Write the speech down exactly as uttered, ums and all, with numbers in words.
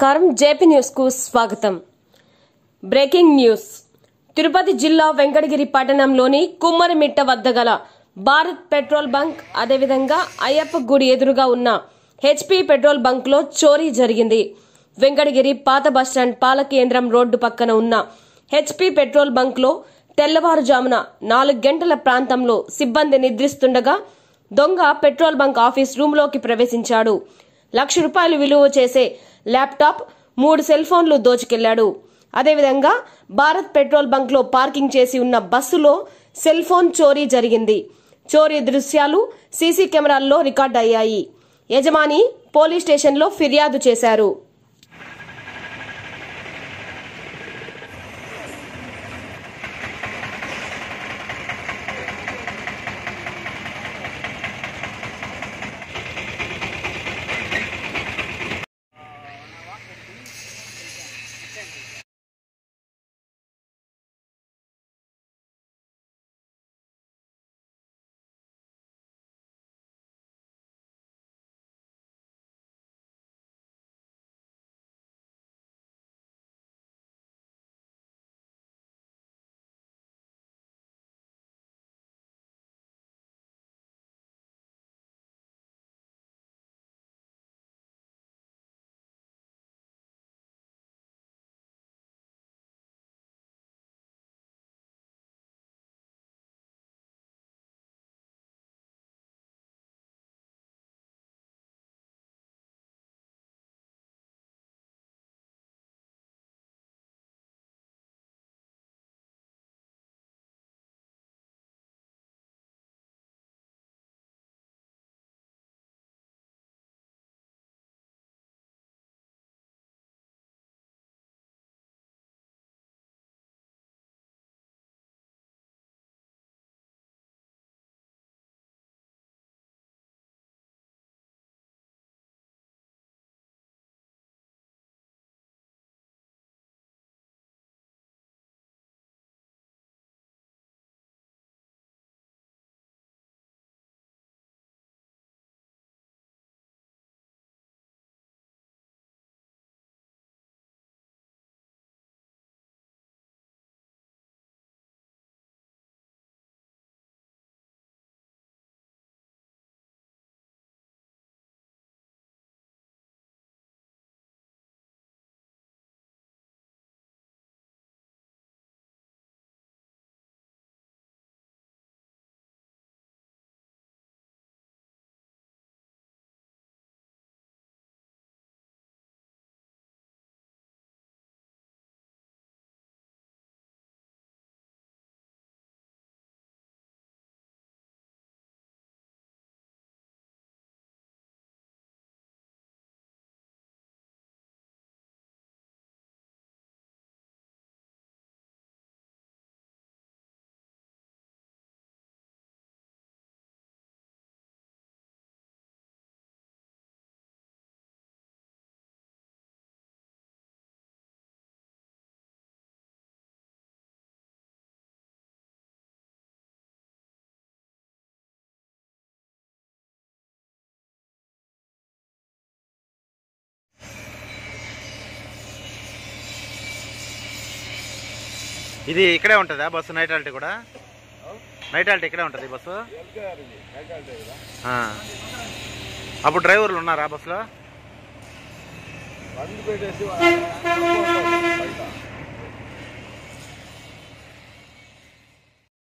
నమస్కారం JP news కు స్వాగతం। Breaking news. తిరుపతి జిల్లా వెంకటగిరి పట్టణంలోని కుమ్మరిమిట్ట వద్ద గల భారత్ పెట్రోల్ బంక్ అదే విధంగా అయ్యప్ప గుడి ఎదురుగా ఉన్న హెచ్పీ పెట్రోల్ బంక్ లో చోరీ జరిగింది। వెంకటగిరి పాత బస్టాండ్ పాల కేంద్రం రోడ్డు పక్కన ఉన్న హెచ్పీ పెట్రోల్ బంక్ లో తెల్లవారుజామున నాలుగు గంటల ప్రాంతంలో సిబ్బంది నిద్రిస్తుండగా దొంగ పెట్రోల్ బంక్ ఆఫీస్ రూమ్ లోకి ప్రవేశించాడు। లక్ష రూపాయలు విలువ చేసే ల్యాప్టాప్ మూడు సెల్ ఫోన్లు దోచుకెళ్లాడు। అదేవిధంగా భారత్ పెట్రోల్ బంక్ లో పార్కింగ్ చేసి ఉన్న బస్సులో సెల్ ఫోన్ చోరీ జరిగింది। చోరీ దృశ్యాలు సీసీ కెమెరాల్లో రికార్డ్ అయ్యాయి। యజమాని పోలీస్ స్టేషన్లో ఫిర్యాదు చేశారు। ఇది ఇక్కడే ఉంటుందా బస్సు? నైట్ ఆల్టీ కూడా నైట్ ఆల్టీ ఇక్కడే ఉంటుంది బస్సు? అప్పుడు డ్రైవర్లు ఉన్నారా బస్సులో?